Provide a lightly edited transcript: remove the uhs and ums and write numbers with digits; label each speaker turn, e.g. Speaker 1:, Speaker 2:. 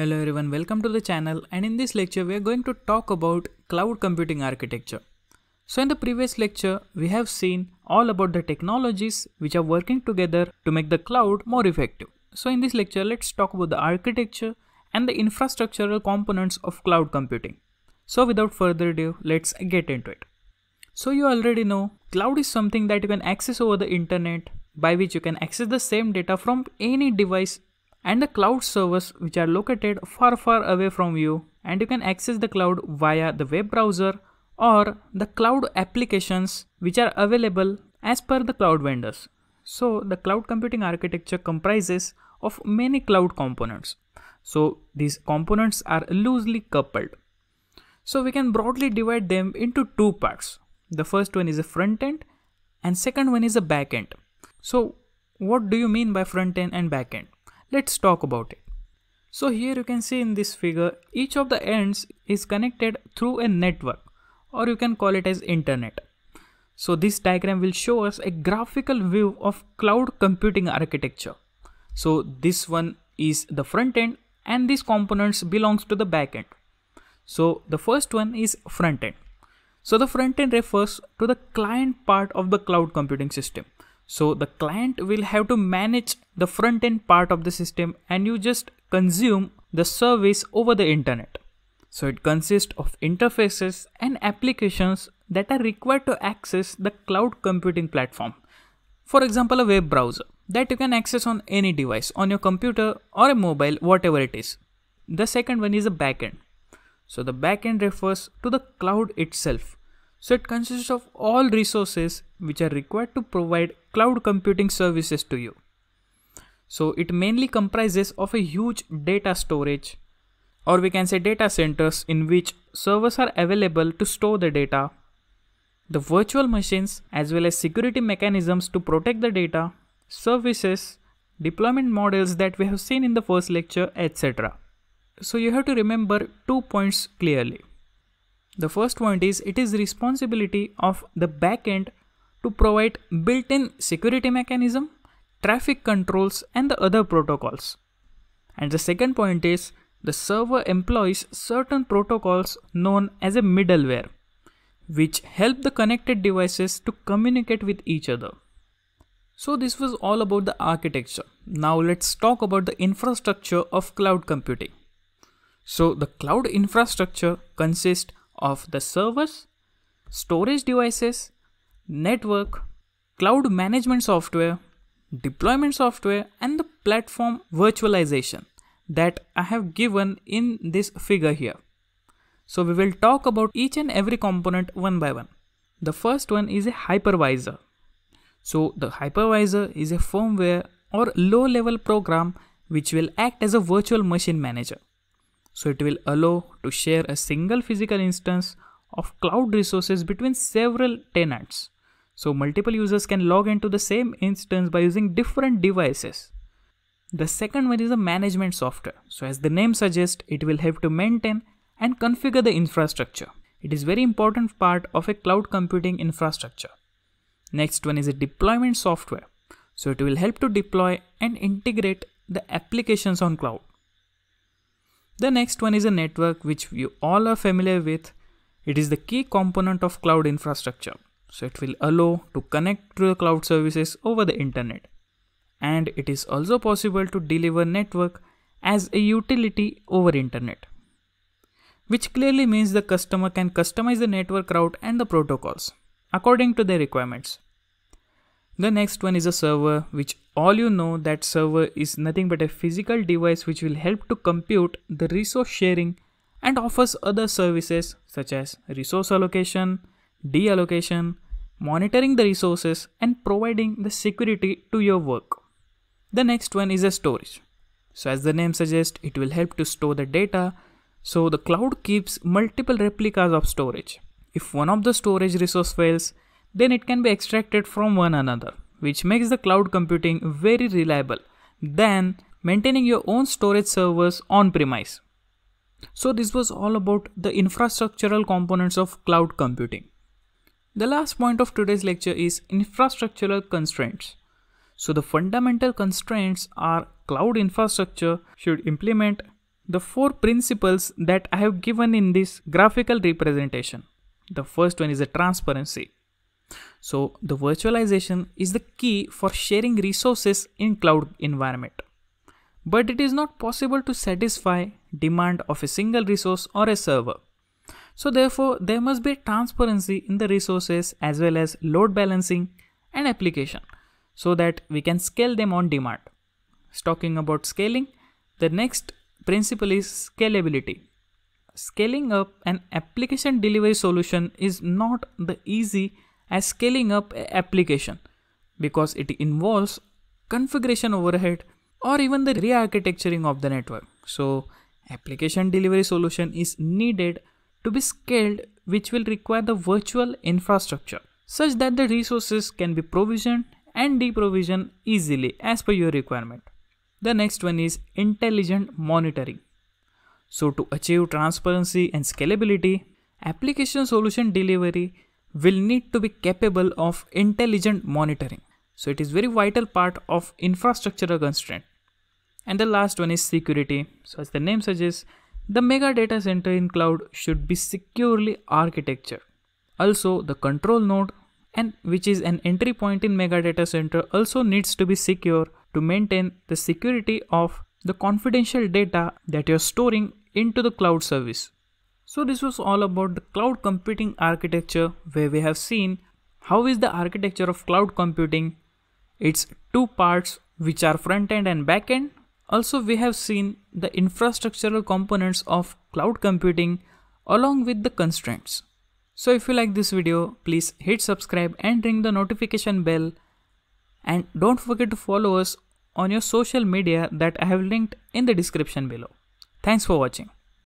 Speaker 1: Hello everyone, welcome to the channel, and in this lecture we are going to talk about cloud computing architecture. So in the previous lecture we have seen all about the technologies which are working together to make the cloud more effective. So in this lecture let's talk about the architecture and the infrastructural components of cloud computing. So without further ado, let's get into it. So you already know cloud is something that you can access over the internet, by which you can access the same data from any device, and the cloud servers which are located far away from you, and you can access the cloud via the web browser or the cloud applications which are available as per the cloud vendors. So the cloud computing architecture comprises of many cloud components. So these components are loosely coupled. So we can broadly divide them into two parts. The first one is a front end and second one is a back end. So what do you mean by front end and back end? Let's talk about it. So here you can see in this figure, each of the ends is connected through a network, or you can call it as internet. So this diagram will show us a graphical view of cloud computing architecture. So this one is the front end and these components belongs to the back end. So the first one is front end. So the front end refers to the client part of the cloud computing system. So the client will have to manage the front end part of the system, and you just consume the service over the internet. So it consists of interfaces and applications that are required to access the cloud computing platform. For example, a web browser that you can access on any device, on your computer or a mobile, whatever it is. The second one is a backend. So the backend refers to the cloud itself. So it consists of all resources which are required to provide cloud computing services to you. So it mainly comprises of a huge data storage, or we can say data centers, in which servers are available to store the data, the virtual machines as well as security mechanisms to protect the data, services, deployment models that we have seen in the first lecture, etc. So you have to remember 2 points clearly. The first point is it is responsibility of the backend to provide built-in security mechanism, traffic controls and the other protocols. And the second point is the server employs certain protocols known as a middleware, which help the connected devices to communicate with each other. So this was all about the architecture. Now let's talk about the infrastructure of cloud computing. So the cloud infrastructure consists of the servers, storage devices, network, cloud management software, deployment software and the platform virtualization that I have given in this figure here. So we will talk about each and every component one by one. The first one is a hypervisor. So the hypervisor is a firmware or low-level program which will act as a virtual machine manager. So it will allow to share a single physical instance of cloud resources between several tenants. So multiple users can log into the same instance by using different devices. The second one is a management software. So as the name suggests, it will help to maintain and configure the infrastructure. It is very important part of a cloud computing infrastructure. Next one is a deployment software. So it will help to deploy and integrate the applications on cloud. The next one is a network, which you all are familiar with. It is the key component of cloud infrastructure. So it will allow to connect to the cloud services over the internet. And it is also possible to deliver network as a utility over internet, which clearly means the customer can customize the network route and the protocols according to their requirements. The next one is a server, which all you know that server is nothing but a physical device which will help to compute the resource sharing and offers other services such as resource allocation, deallocation, monitoring the resources and providing the security to your work. The next one is a storage. So as the name suggests, it will help to store the data. So the cloud keeps multiple replicas of storage. If one of the storage resource fails, then it can be extracted from one another, which makes the cloud computing very reliable than maintaining your own storage servers on premise. So this was all about the infrastructural components of cloud computing. The last point of today's lecture is infrastructural constraints. So the fundamental constraints are cloud infrastructure should implement the four principles that I have given in this graphical representation. The first one is the transparency. So the virtualization is the key for sharing resources in cloud environment. But it is not possible to satisfy demand of a single resource or a server. So therefore, there must be transparency in the resources as well as load balancing and application so that we can scale them on demand. Talking about scaling, the next principle is scalability. Scaling up an application delivery solution is not the easy as scaling up an application because it involves configuration overhead or even the re-architecturing of the network. So application delivery solution is needed to be scaled, which will require the virtual infrastructure such that the resources can be provisioned and deprovisioned easily as per your requirement. The next one is intelligent monitoring. So to achieve transparency and scalability, application solution delivery will need to be capable of intelligent monitoring. So it is very vital part of infrastructural constraint. And the last one is security. So as the name suggests, the mega data center in cloud should be securely architectured. Also the control node, and which is an entry point in mega data center, also needs to be secure to maintain the security of the confidential data that you're storing into the cloud service. So this was all about the cloud computing architecture, where we have seen how is the architecture of cloud computing, its two parts which are front end and back end. Also we have seen the infrastructural components of cloud computing along with the constraints. So if you like this video, please hit subscribe and ring the notification bell, and don't forget to follow us on your social media that I have linked in the description below. Thanks for watching.